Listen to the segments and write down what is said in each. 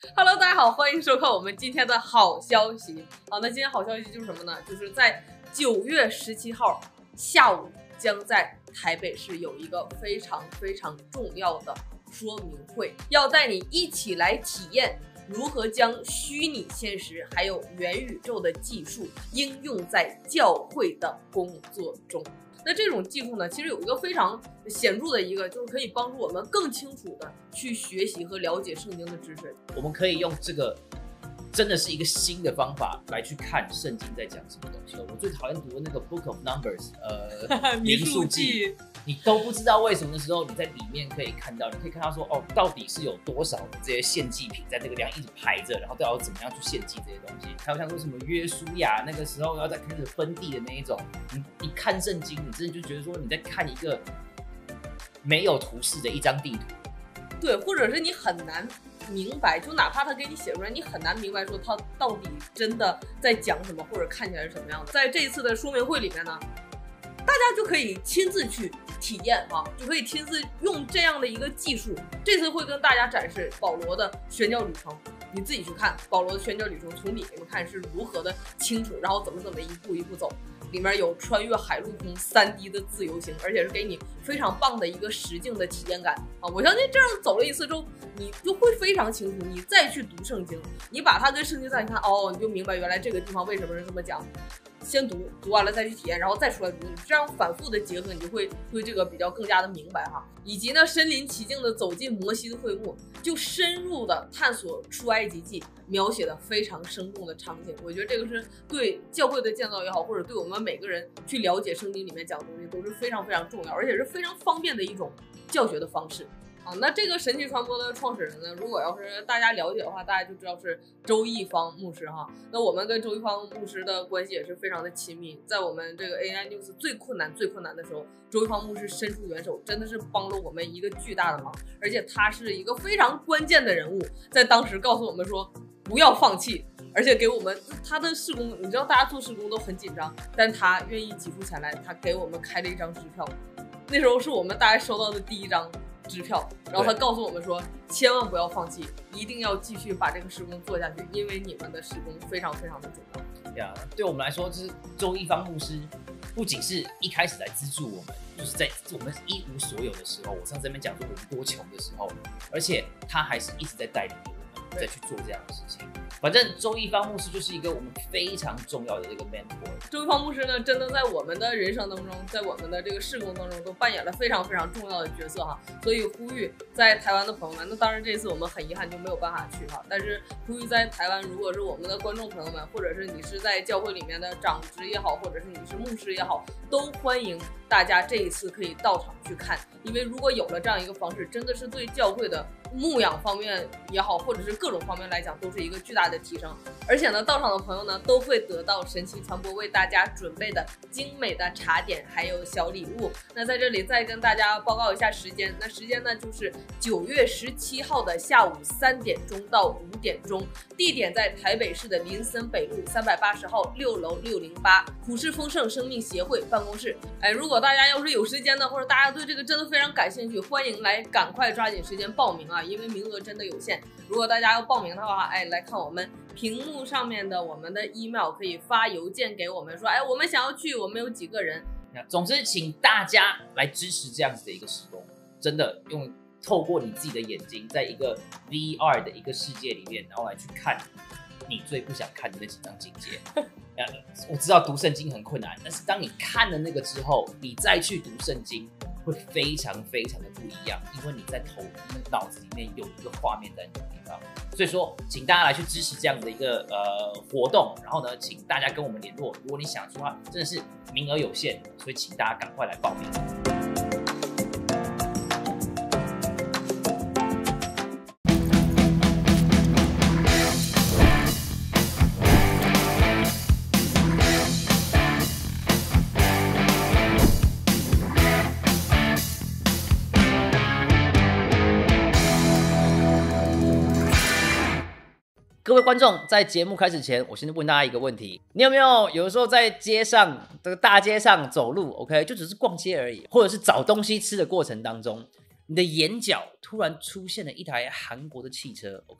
Hello， 大家好，欢迎收看我们今天的好消息。好，那今天好消息就是什么呢？就是在9月17号下午，将在台北市有一个非常重要的说明会，要带你一起来体验如何将虚拟现实还有元宇宙的技术应用在教会的工作中。那这种技术呢，其实有一个非常显著的一个，就是可以帮助我们更清楚的去学习和了解圣经的知识。 我们可以用这个真的是一个新的方法来去看圣经在讲什么东西。我最讨厌读的那个 Book of Numbers， 民数记，你都不知道为什么的时候，你在里面可以看到，你可以看到说，哦，到底是有多少的这些献祭品在那个地方一直排着，然后到底要怎么样去献祭这些东西。还有像说什么约书亚那个时候要在开始分地的那一种，你看圣经，你真的就觉得说你在看一个没有图示的一张地图。 对，或者是你很难明白，就哪怕他给你写出来，你很难明白说他到底真的在讲什么，或者看起来是什么样的。在这一次的说明会里面呢，大家就可以亲自去体验啊，就可以亲自用这样的一个技术。这次会跟大家展示保罗的宣教旅程，你自己去看保罗的宣教旅程，从里面看是如何的清楚，然后怎么一步一步走。里面有穿越海陆空3D 的自由行，而且是给你非常棒的一个实境的体验感啊！我相信这样走了一次之后，你就会非常清楚。你再去读圣经，你把它跟圣经再看，哦，你就明白原来这个地方为什么是这么讲。先读完了再去体验，然后再出来读，你这样反复的结合，你就会对这个比较更加的明白哈。以及呢，身临其境的走进摩西的会幕，就深入的探索出埃及记，描写的非常生动的场景。我觉得这个是对教会的建造也好，或者对我们每个人去了解圣经里面讲的东西，都是非常重要，而且是非常方便的一种教学的方式。那这个神奇传播的创始人呢，如果要是大家了解的话，大家就知道是周一方牧师哈。那我们跟周一方牧师的关系也是非常的亲密，在我们这个 AI News 最困难的时候，周一方牧师伸出援手，真的是帮了我们一个巨大的忙，而且他是一个非常关键的人物，在当时告诉我们说不要放弃，而且给我们他的事工，你知道大家做事工都很紧张，但他愿意挤出钱来，他给我们开了一张支票，那时候是我们大概收到的第一张支票，然后他告诉我们说千万不要放弃，一定要继续把这个施工做下去，因为你们的施工非常的重要呀。对我们来说，就是周一方牧师不仅是一开始来资助我们，就是在我们一无所有的时候，我上次在那边讲说我们多穷的时候，而且他还是一直在带领我们再去做这样的事情。反正周一方牧师就是一个我们非常重要的这个 mentor。周一方牧师呢，真的在我们的人生当中，在我们的这个事工当中，都扮演了非常重要的角色哈。所以呼吁在台湾的朋友们，那当然这次我们很遗憾就没有办法去哈，但是呼吁在台湾，如果是我们的观众朋友们，或者是你是在教会里面的长职也好，或者是你是牧师也好，都欢迎大家这一次可以到场去看，因为如果有了这样一个方式，真的是对教会的牧养方面也好，或者是各种方面来讲，都是一个巨大的提升。而且呢，到场的朋友呢，都会得到神奇传播为大家准备的精美的茶点，还有小礼物。那在这里再跟大家报告一下时间，那时间呢就是9月17号的下午3点钟到5点钟，地点在台北市的林森北路380号6楼608普世丰盛生命协会办公室。如果大家要是有时间呢，或者大家对这个真的非常感兴趣，欢迎来赶快抓紧时间报名啊，因为名额真的有限。如果大家要报名的话，来看我们屏幕上面的我们的 email， 可以发邮件给我们说，我们想要去，我们有几个人。总之，请大家来支持这样子的一个施工，真的透过你自己的眼睛，在一个 VR 的一个世界里面，然后来去看你最不想看的那几张境界。我知道读圣经很困难，但是当你看了那个之后，你再去读圣经会非常的不一样，因为你在脑子里面有一个画面在那个地方。所以说，请大家来去支持这样的一个活动，然后呢，请大家跟我们联络。如果你想说的话，真的是名额有限，所以请大家赶快来报名。各位观众，在节目开始前，我先问大家一个问题：你有没有的时候在街上，这个大街上走路 ，OK， 就只是逛街而已，或者是找东西吃的过程当中，你的眼角突然出现了一台韩国的汽车 ，OK，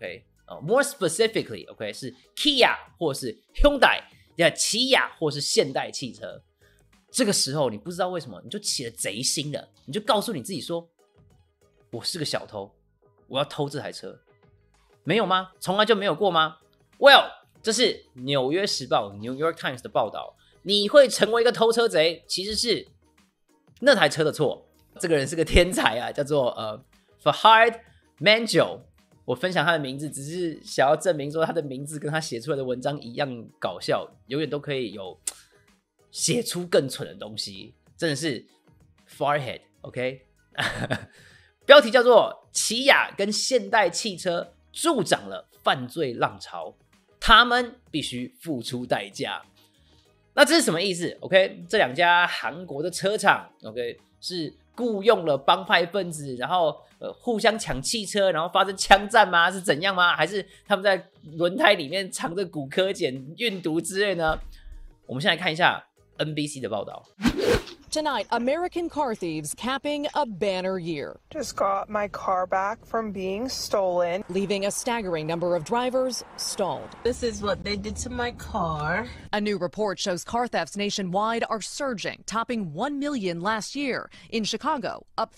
more specifically OK 是 Kia 或是 Hyundai 起亚或是现代汽车。这个时候你不知道为什么你就起了贼心了，你就告诉你自己说我是个小偷，我要偷这台车。没有吗？从来就没有过吗？ Well， 这是纽约时报 New York Times 的报道，你会成为一个偷车贼其实是那台车的错。这个人是个天才啊，叫做Fahad Manjoo。我分享他的名字只是想要证明说他的名字跟他写出来的文章一样搞笑，永远都可以有写出更蠢的东西，真的是 Farhead OK 标题叫做起亚跟现代汽车助长了犯罪浪潮，他们必须付出代价。那这是什么意思 OK 这两家韩国的车厂 OK 是雇佣了帮派分子，然后互相抢汽车，然后发生枪战吗？是怎样吗？还是他们在轮胎里面藏着古柯碱运毒之类呢？我们先来看一下 NBC 的报道。 Tonight, American car thieves capping a banner year. Just got my car back from being stolen, leaving a staggering number of drivers stalled. This is what they did to my car. A new report shows car thefts nationwide are surging, topping 1 million last year. In Chicago, up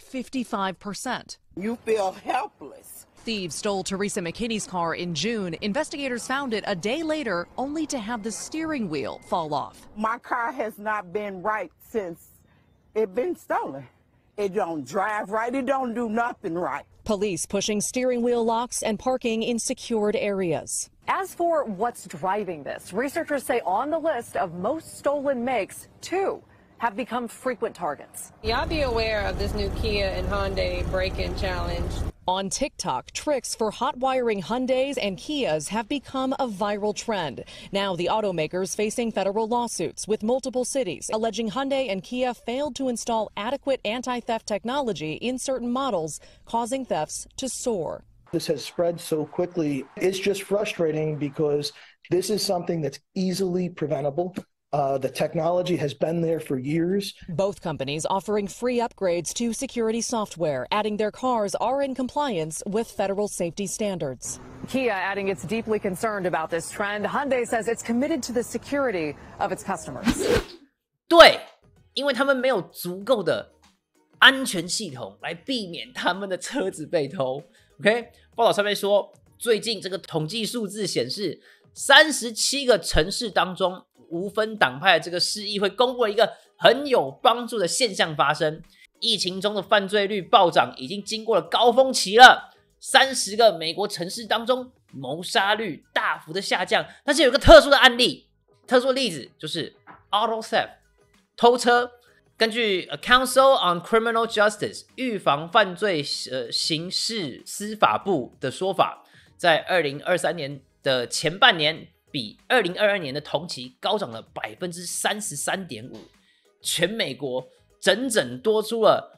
55%. You feel helpless. Thieves stole Teresa McKinney's car in June. Investigators found it a day later, only to have the steering wheel fall off. My car has not been right since it been stolen. It don't drive right. It don't do nothing right. Police pushing steering wheel locks and parking in secured areas. As for what's driving this, researchers say on the list of most stolen makes, 2 have become frequent targets. Y'all be aware of this new Kia and Hyundai break-in challenge. On TikTok, tricks for hot wiring Hyundais and Kias have become a viral trend. Now the automakers facing federal lawsuits with multiple cities alleging Hyundai and Kia failed to install adequate anti-theft technology in certain models, causing thefts to soar. This has spread so quickly. It's just frustrating because this is something that's easily preventable. The technology has been there for years. Both companies offering free upgrades to security software, adding their cars are in compliance with federal safety standards. Kia adding it's deeply concerned about this trend. Hyundai says it's committed to the security of its customers. 对，因为他们没有足够的安全系统来避免他们的车子被偷。OK， 报道上面说，最近这个统计数字显示，37个城市当中，无分党派的这个市议会公布了一个很有帮助的现象发生。疫情中的犯罪率暴涨已经经过了高峰期了，30个美国城市当中谋杀率大幅的下降。但是有一个特殊的案例，特殊的例子就是 auto theft 偷车。根据 Council on Criminal Justice 预防犯罪刑事司法部的说法，在2023年的前半年比2022年的同期高涨了 33.5%， 全美国整整多出了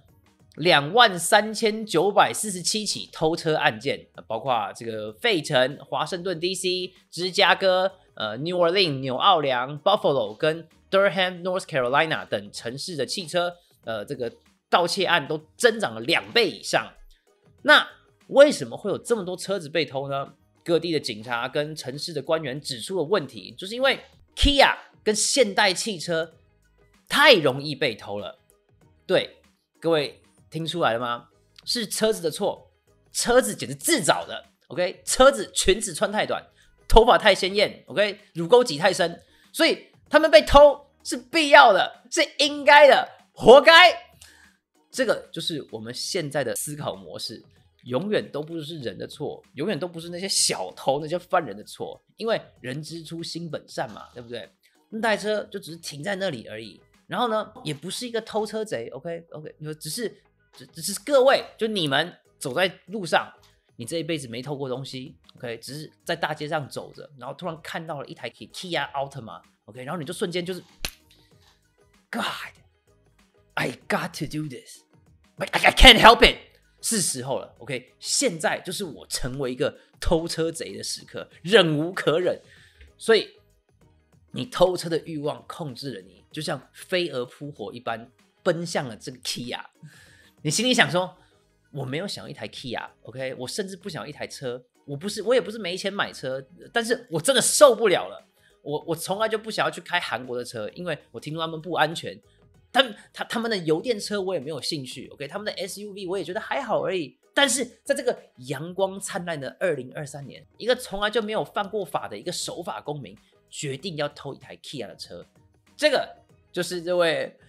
23,947起偷车案件，包括这个费城、华盛顿 DC、芝加哥、New Orleans 纽奥良、Buffalo 跟 Durham North Carolina 等城市的汽车这个盗窃案都增长了2倍以上。那为什么会有这么多车子被偷呢？各地的警察跟城市的官员指出了问题，就是因为 Kia 跟现代汽车太容易被偷了。对，各位听出来了吗？是车子的错，车子简直自找的。OK， 车子裙子穿太短，头发太鲜艳 ，OK， 乳沟挤太深，所以他们被偷是必要的，是应该的，活该。这个就是我们现在的思考模式。永远都不是人的错，永远都不是那些小偷、那些犯人的错，因为人之初性本善嘛，对不对？那台车就只是停在那里而已，然后呢，也不是一个偷车贼 ，OK， 只是各位，就你们走在路上，你这一辈子没偷过东西 ，OK， 只是在大街上走着，然后突然看到了一台 Kia Altima，OK， 然后你就瞬间就是 God，I got to do this， I can't help it。是时候了 ，OK， 现在就是我成为一个偷车贼的时刻，忍无可忍。所以你偷车的欲望控制了你，就像飞蛾扑火一般奔向了这个 Kia。你心里想说，我没有想要一台 Kia，OK， 我甚至不想要一台车， 我也不是没钱买车，但是我真的受不了了。我从来就不想要去开韩国的车，因为我听说他们不安全。他们的油电车我也没有兴趣 ，OK， 他们的 SUV 我也觉得还好而已。但是在这个阳光灿烂的2023年，一个从来就没有犯过法的一个守法公民，决定要偷一台 Kia 的车。这个就是这位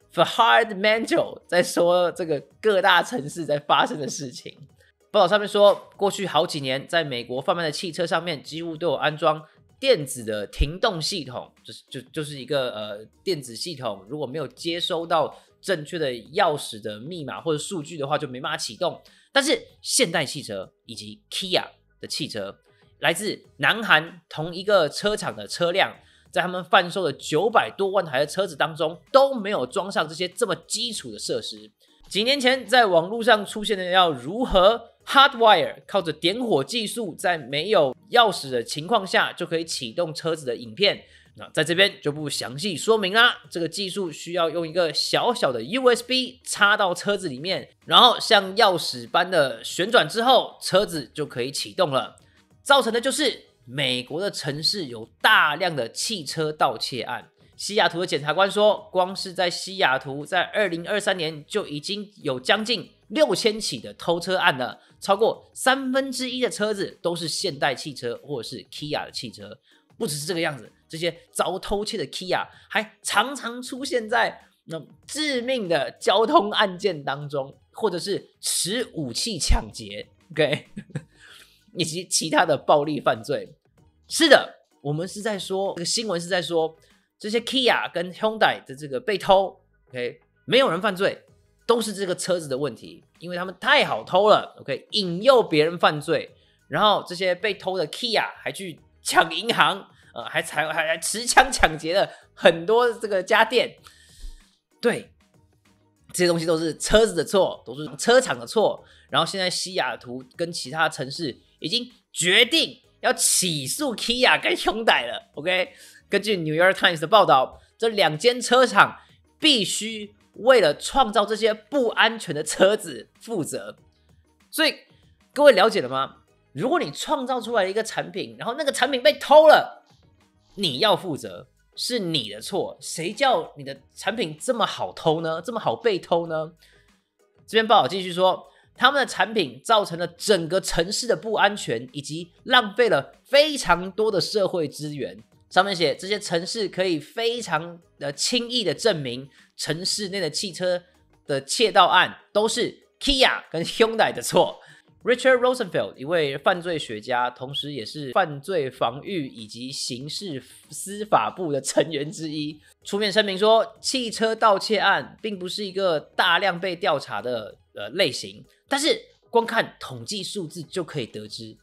Fahad Manjoo 在说这个各大城市在发生的事情。报道上面说，过去好几年，在美国贩卖的汽车上面几乎都有安装电子的停动系统，就是一个电子系统，如果没有接收到正确的钥匙的密码或者数据的话，就没办法启动。但是现代汽车以及 Kia 的汽车，来自南韩同一个车厂的车辆，在他们贩售的900多万台的车子当中，都没有装上这些这么基础的设施。几年前在网络上出现的要如何 hardwire 靠着点火技术在没有钥匙的情况下就可以启动车子的影片，那在这边就不详细说明啦。这个技术需要用一个小小的 USB 插到车子里面，然后像钥匙般的旋转之后，车子就可以启动了。造成的就是美国的城市有大量的汽车盗窃案。西雅图的检察官说，光是在西雅图，在2023年就已经有将近6000起的偷车案了，超过1/3的车子都是现代汽车或者是 Kia 的汽车。不只是这个样子，这些遭偷窃的 Kia 还常常出现在致命的交通案件当中，或者是持武器抢劫 ，OK， 以及其他的暴力犯罪。是的，我们是在说，这个新闻是在说，这些 Kia 跟 Hyundai 的这个被偷 ，OK， 没有人犯罪，都是这个车子的问题，因为他们太好偷了 ，OK， 引诱别人犯罪，然后这些被偷的 Kia 还去抢银行，还持枪抢劫了很多这个家电。对，这些东西都是车子的错，都是车厂的错。然后现在西雅图跟其他城市已经决定要起诉 Kia 跟 Hyundai 了 ，OK。根据 New York Times 的报道，这2间车厂必须为了创造这些不安全的车子负责。所以各位了解了吗？如果你创造出来一个产品，然后那个产品被偷了，你要负责，是你的错。谁叫你的产品这么好偷呢？这么好被偷呢？这边报道继续说，他们的产品造成了整个城市的不安全，以及浪费了非常多的社会资源。上面写，这些城市可以非常轻易的证明，城市内的汽车的窃盗案都是 Kia 跟 Hyundai 的错。Richard Rosenfeld 一位犯罪学家，同时也是犯罪防御以及刑事司法部的成员之一，出面声明说，汽车盗窃案并不是一个大量被调查的类型，但是光看统计数字就可以得知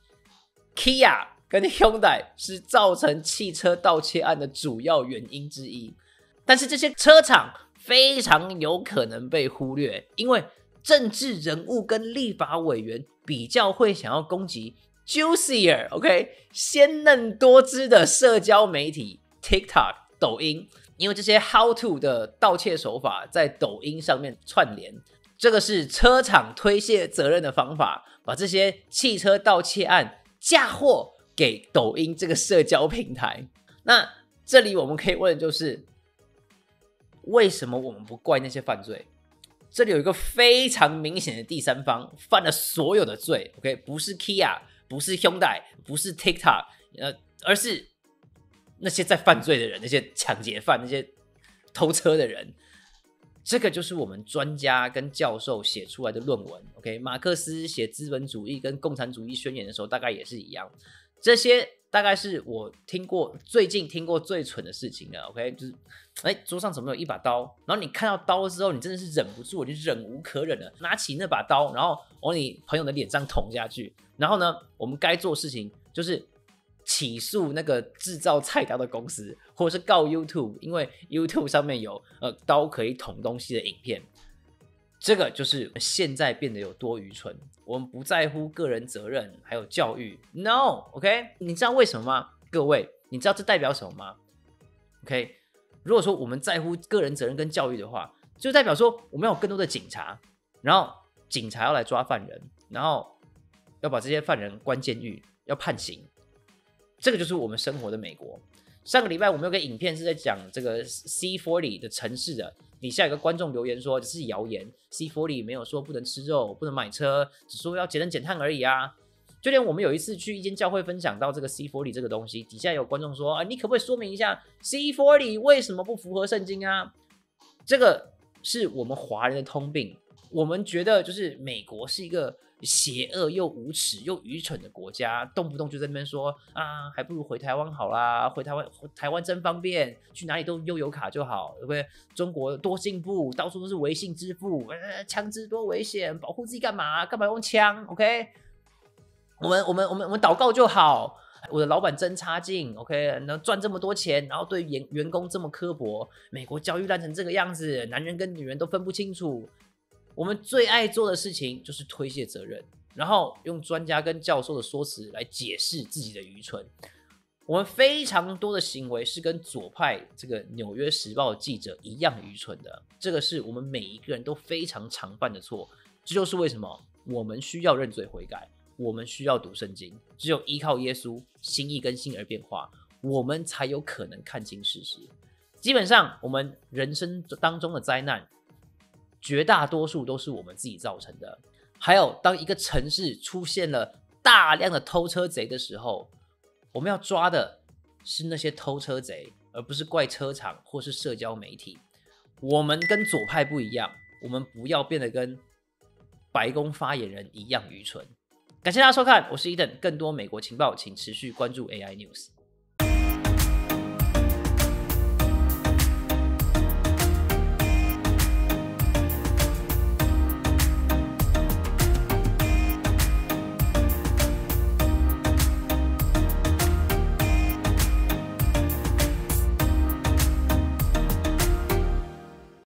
Kia 跟 Hyundai 是造成汽车盗窃案的主要原因之一。但是这些车厂非常有可能被忽略，因为政治人物跟立法委员比较会想要攻击 juicier OK 鲜嫩多汁的社交媒体 TikTok 抖音，因为这些 how to 的盗窃手法在抖音上面串联，这个是车厂推卸责任的方法，把这些汽车盗窃案嫁祸给抖音这个社交平台。那这里我们可以问的就是，为什么我们不怪那些犯罪？这里有一个非常明显的第三方犯了所有的罪 ，OK， 不是 Kia， 不是 Hyundai， 不是 TikTok， 而是那些在犯罪的人，那些抢劫犯，那些偷车的人。这个就是我们专家跟教授写出来的论文 ，OK， 马克思写资本主义跟共产主义宣言的时候，大概也是一样。这些大概是我最近听过最蠢的事情了 ，OK， 就是，桌上怎么有一把刀？然后你看到刀之后，你真的是忍不住，你忍无可忍了，拿起那把刀，然后往你朋友的脸上捅下去。然后呢，我们该做事情就是起诉那个制造菜刀的公司，或者是告 YouTube， 因为 YouTube 上面有刀可以捅东西的影片。这个就是现在变得有多愚蠢，我们不在乎个人责任还有教育 No OK， 你知道为什么吗？各位，你知道这代表什么吗？ OK， 如果说我们在乎个人责任跟教育的话，就代表说我们要有更多的警察，然后警察要来抓犯人，然后要把这些犯人关监狱，要判刑。这个就是我们生活的美国。上个礼拜我们有个影片是在讲这个 C40 的城市的，底下有个观众留言说这是谣言 ，C40 没有说不能吃肉、不能买车，只说要节能减碳而已啊。就连我们有一次去一间教会分享到这个 C40 这个东西，底下有观众说啊，你可不可以说明一下 C40 为什么不符合圣经啊？这个是我们华人的通病，我们觉得就是美国是一个邪恶又无耻又愚蠢的国家，动不动就在那边说啊，还不如回台湾好啦，回台湾真方便，去哪里都悠游卡就好，对不对？中国多进步，到处都是微信支付，枪支多危险，保护自己干嘛？干嘛用枪 ？OK， 我们祷告就好。我的老板真差劲 ，OK， 能赚这么多钱，然后对员工这么刻薄，美国教育烂成这个样子，男人跟女人都分不清楚。我们最爱做的事情就是推卸责任，然后用专家跟教授的说辞来解释自己的愚蠢。我们非常多的行为是跟左派这个《纽约时报》的记者一样愚蠢的，这个是我们每一个人都非常常犯的错。这就是为什么我们需要认罪悔改，我们需要读圣经，只有依靠耶稣，心意更新而变化，我们才有可能看清事实。基本上，我们人生当中的灾难，绝大多数都是我们自己造成的。还有，当一个城市出现了大量的偷车贼的时候，我们要抓的是那些偷车贼，而不是怪车厂或是社交媒体。我们跟左派不一样，我们不要变得跟白宫发言人一样愚蠢。感谢大家收看，我是Eden，更多美国情报请持续关注 AI News。